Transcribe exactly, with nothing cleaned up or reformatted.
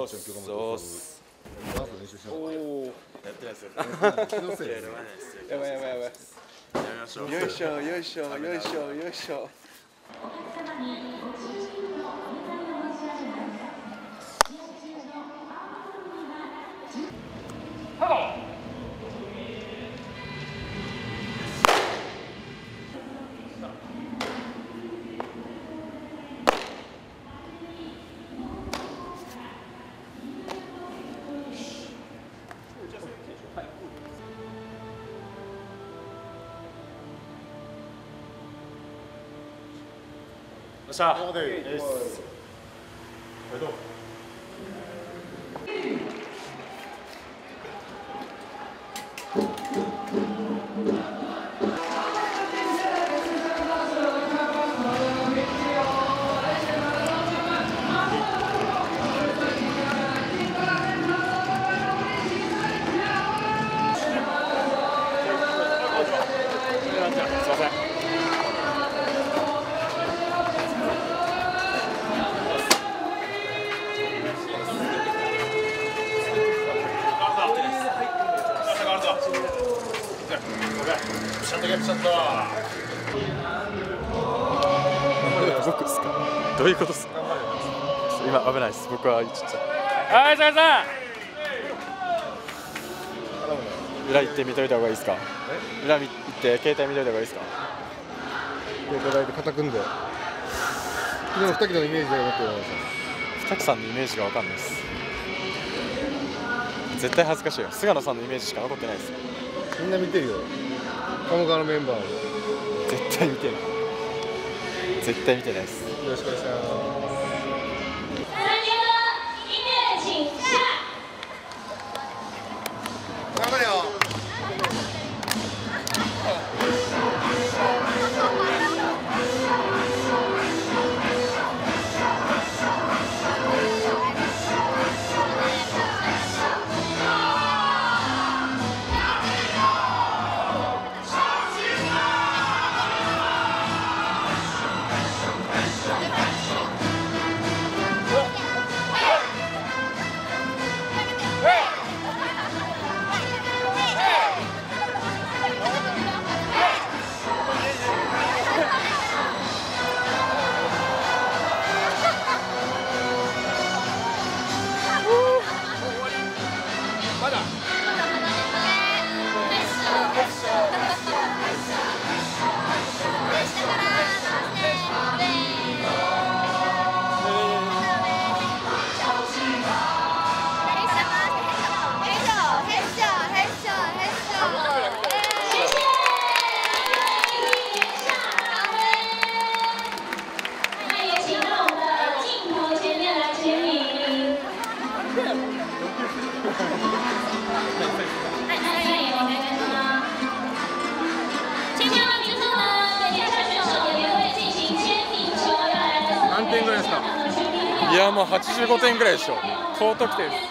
ーす。ダンス練習しなかった。やってないですよ。やばいやばいやばい。やめましょう。よいしょよいしょよいしょよいしょ。 よっしゃ。すいません。僕ですか。どういうことですか。今危ないです。僕はちっちゃい。はい、さんさん。裏行って見といた方がいいですか。裏行って携帯見といた方がいいですか。 携帯で肩組んで。昨日二木のイメージで思ってました。 二木さんのイメージがわかんないです。絶対恥ずかしいよ。菅野さんのイメージしか残ってないです。 みんな見てるよ。鴨川のメンバー。 絶対見てない。絶対見てないです。 よろしくお願いします。頑張れよ。 いやもうはちじゅうごてんぐらいでしょ。高得点です。